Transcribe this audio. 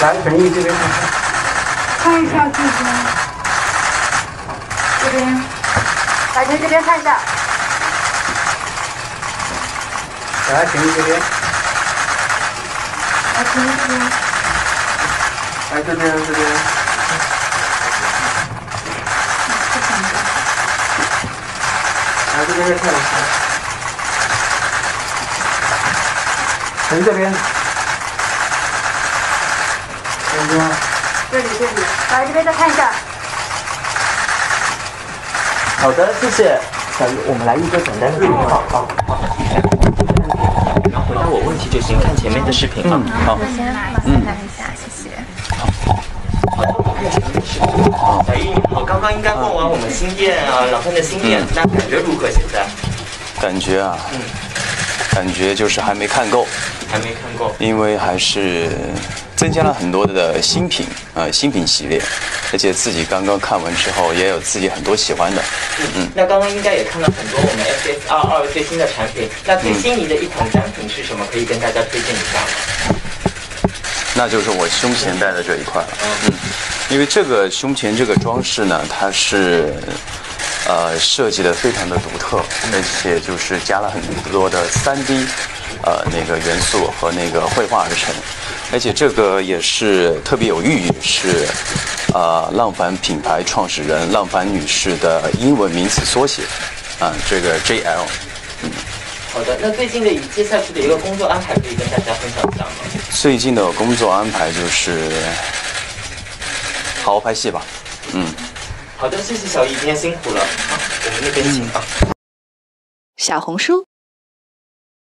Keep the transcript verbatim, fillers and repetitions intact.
来，陈毅这边看一下这边，这边，来陈这边看一下。 来，陈毅这边。 来陈这边。 来这边这边。来这边再看一下。陈这边。这边。 这里这里，来这边再看一下。 好的，谢谢。小鱼，我们来一个简单的对话。好，好。然后回答我问题就行，看前面的视频啊。好。 我先马赛看一下，谢谢。 好，小玉你好，刚刚应该逛完我们新店啊，老范的新店，那感觉如何？现在？ 感觉啊，嗯，感觉就是还没看够， 还没看够， 因为还是增加了很多的新品啊、呃，新品系列，而且自己刚刚看完之后，也有自己很多喜欢的。 嗯嗯。那刚刚应该也看了很多我们 F S 二二最新的产品，那最心仪的一款单品是什么？可以跟大家推荐一下吗？ 那就是我胸前戴的这一块了。嗯，因为这个胸前这个装饰呢，它是呃设计的非常的独特，而且就是加了很多的 三 D 呃那个元素和那个绘画而成，而且这个也是特别有寓意，是呃浪凡品牌创始人浪凡女士的英文名词缩写啊、呃，这个 J L。嗯。 好的，那最近的接下去的一个工作安排可以跟大家分享一下吗？最近的工作安排就是好好拍戏吧。嗯。 好的，谢谢小易，今天辛苦了。好，我们那边请啊。 小红书